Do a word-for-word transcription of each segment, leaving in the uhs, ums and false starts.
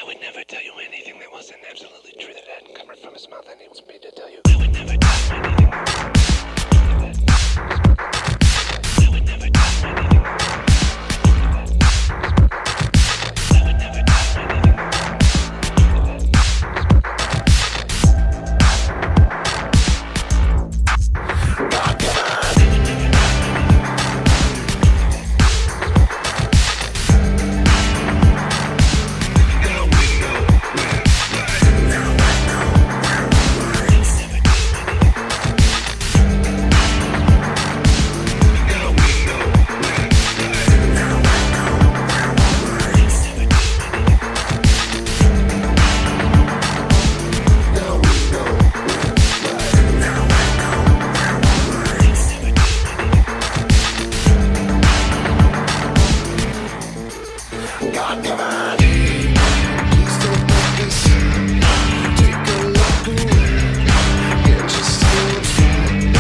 I would never tell you anything that wasn't absolutely true that hadn't come from his mouth, and he was paid to tell you. I would never tell you anything that I would never tell you anything I would never tell you anything God, come on. God, come on. Please don't make this. Take a look around. Can't you see what's wrong?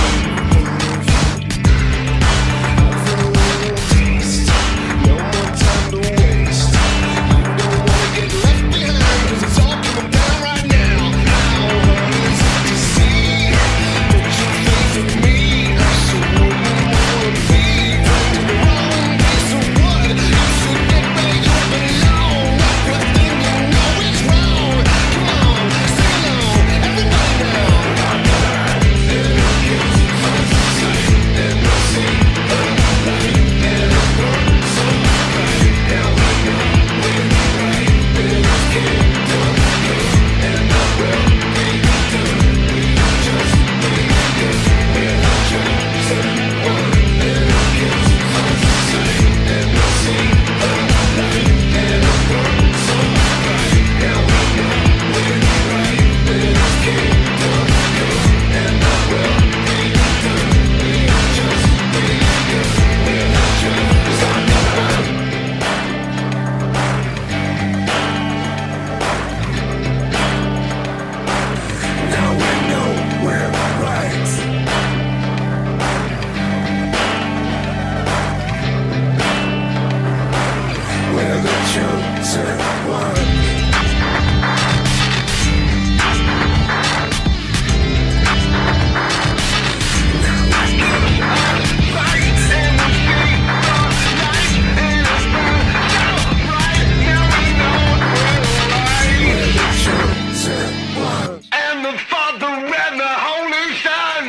Have a little taste. No more time to waste. You don't wanna get left behind, 'cause it's all coming down right now. How hard is it to see? Put your faith in me. So what you wanna be? To the wrong piece of wood. You should get ready to belong. Everything you know is wrong. Come on, sing along, everybody now.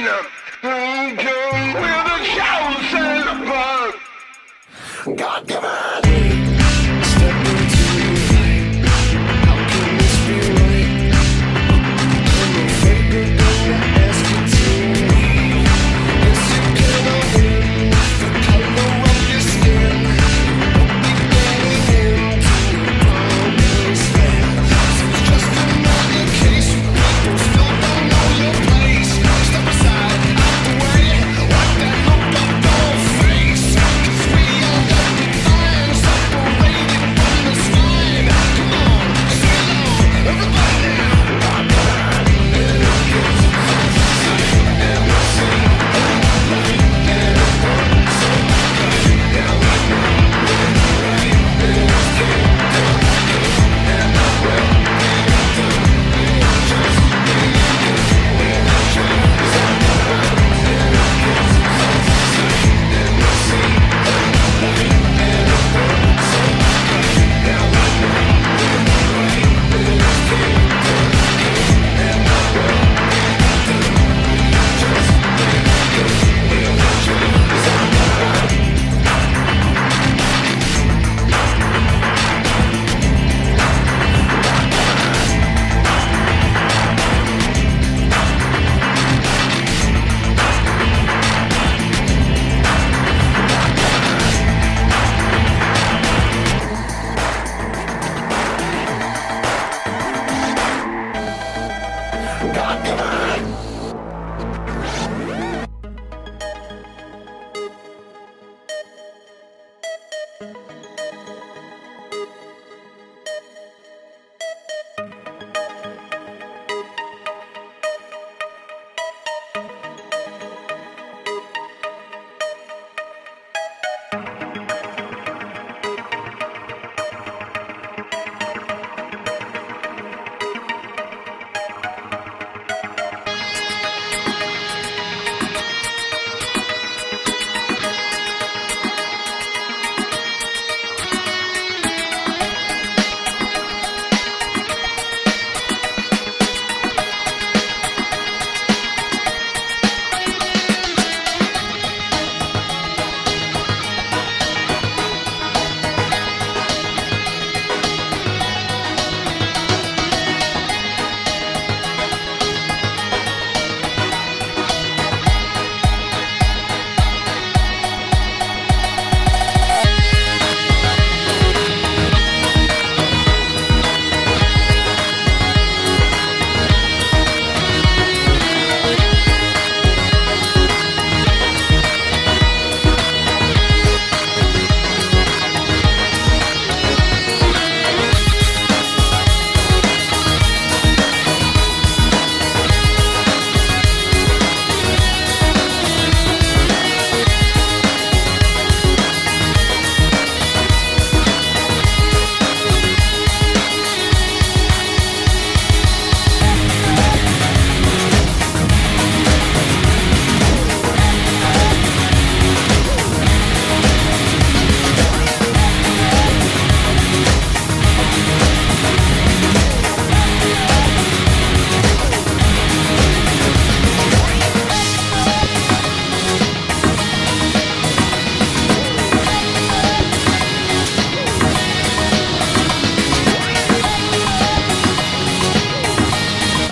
God, give it.